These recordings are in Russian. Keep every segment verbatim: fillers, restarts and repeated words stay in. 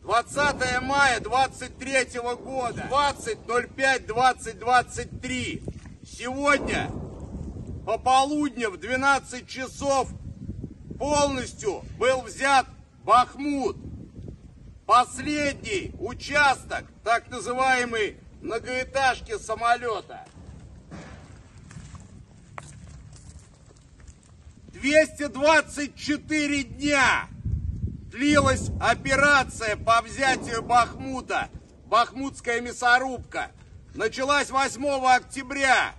двадцатое мая двадцать третьего года, двадцать ноль пять двадцать двадцать три. Сегодня пополудня в двенадцать часов полностью был взят Бахмут. Последний участок так называемой многоэтажки самолета. двести двадцать четыре дня длилась операция по взятию Бахмута, Бахмутская мясорубка. Началась восьмого октября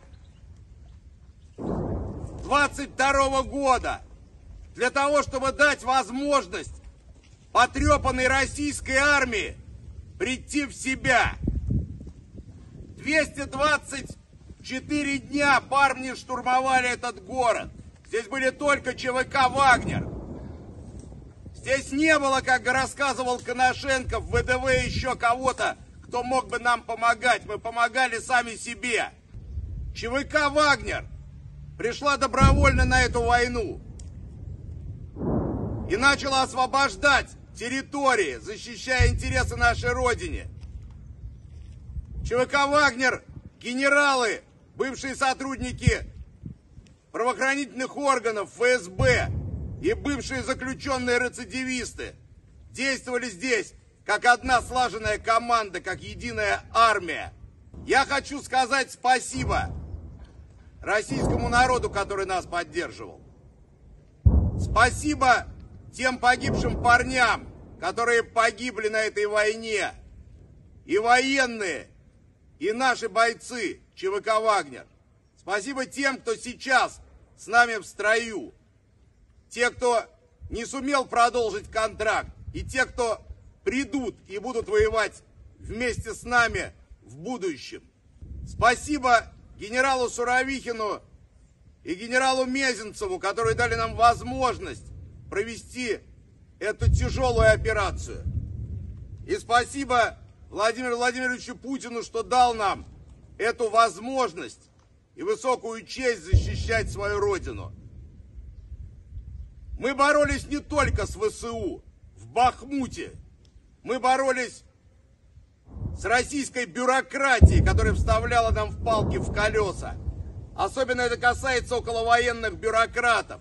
двадцать второго года для того, чтобы дать возможность потрепанной российской армии прийти в себя. двести двадцать четыре дня парни штурмовали этот город. Здесь были только ЧВК «Вагнер». Здесь не было, как рассказывал Коношенков, ВДВ, еще кого-то, кто мог бы нам помогать. Мы помогали сами себе. ЧВК «Вагнер» пришла добровольно на эту войну и начала освобождать территории, защищая интересы нашей Родине. ЧВК «Вагнер», генералы, бывшие сотрудники правоохранительных органов, ФСБ и бывшие заключенные рецидивисты действовали здесь как одна слаженная команда, как единая армия. Я хочу сказать спасибо российскому народу, который нас поддерживал. Спасибо тем погибшим парням, которые погибли на этой войне. И военные, и наши бойцы ЧВК «Вагнер». Спасибо тем, кто сейчас с нами в строю. Те, кто не сумел продолжить контракт, и те, кто придут и будут воевать вместе с нами в будущем. Спасибо генералу Суровихину и генералу Мезенцеву, которые дали нам возможность провести эту тяжелую операцию. И спасибо Владимиру Владимировичу Путину, что дал нам эту возможность и высокую честь защищать свою Родину. Мы боролись не только с ВСУ в Бахмуте. Мы боролись с российской бюрократией, которая вставляла нам в палки в колеса. Особенно это касается околовоенных бюрократов.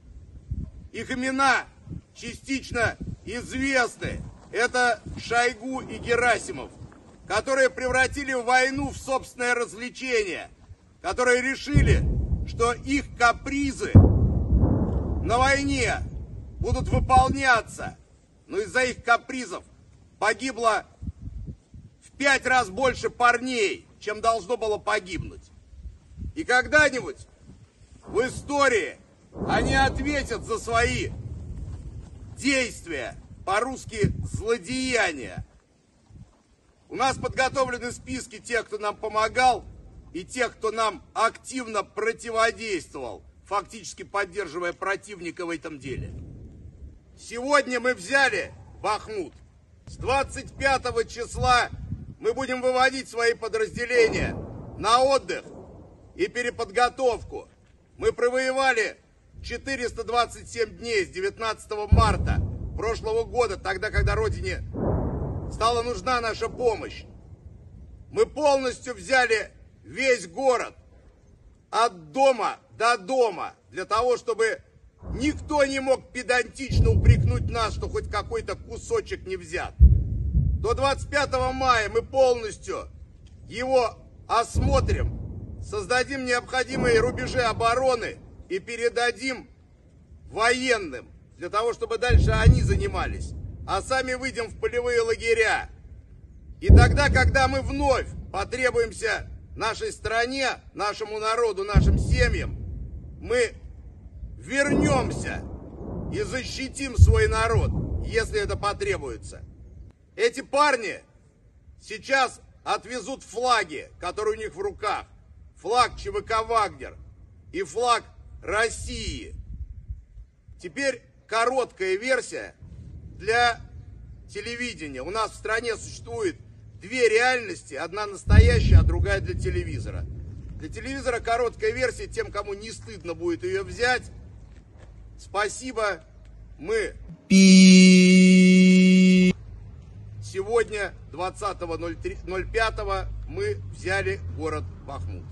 Их имена частично известны. Это Шойгу и Герасимов, которые превратили войну в собственное развлечение, которые решили, что их капризы на войне будут выполняться, но из-за их капризов погибло в пять раз больше парней, чем должно было погибнуть. И когда-нибудь в истории они ответят за свои действия, по-русски злодеяния. У нас подготовлены списки тех, кто нам помогал, и тех, кто нам активно противодействовал, фактически поддерживая противника в этом деле. Сегодня мы взяли Бахмут. С двадцать пятого числа мы будем выводить свои подразделения на отдых и переподготовку. Мы провоевали четыреста двадцать семь дней с девятнадцатого марта прошлого года, тогда, когда Родине стала нужна наша помощь. Мы полностью взяли весь город от дома до дома, для того, чтобы никто не мог педантично упрекнуть нас, что хоть какой-то кусочек не взят. До двадцать пятого мая мы полностью его осмотрим, создадим необходимые рубежи обороны и передадим военным, для того, чтобы дальше они занимались, а сами выйдем в полевые лагеря. И тогда, когда мы вновь потребуемся нашей стране, нашему народу, нашим семьям, мы вернемся и защитим свой народ, если это потребуется. Эти парни сейчас отвезут флаги, которые у них в руках. Флаг ЧВК «Вагнер» и флаг России. Теперь короткая версия для телевидения. У нас в стране существует две реальности, одна настоящая, а другая для телевизора. Для телевизора короткая версия, тем, кому не стыдно будет ее взять. Спасибо, мы... сегодня, двадцатого ноль пятого, мы взяли город Бахмут.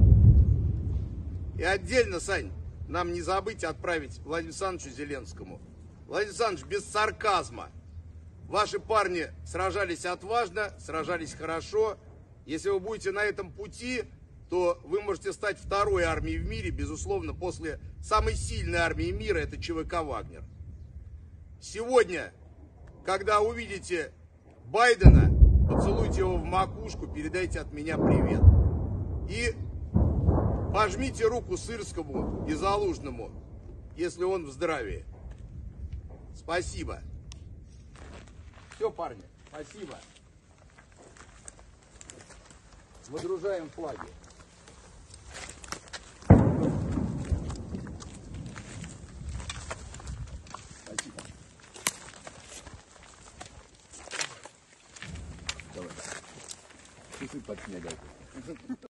И отдельно, Сань, нам не забыть отправить Владимиру Александровичу Зеленскому. Владимир Александрович, без сарказма. Ваши парни сражались отважно, сражались хорошо. Если вы будете на этом пути, то вы можете стать второй армией в мире, безусловно, после самой сильной армии мира, это ЧВК «Вагнер». Сегодня, когда увидите Байдена, поцелуйте его в макушку, передайте от меня привет. И пожмите руку Сырскому и Залужному, если он в здравии. Спасибо. Все, парни, спасибо. Выдружаем флаги. Спасибо. Давай. Часы под снегом.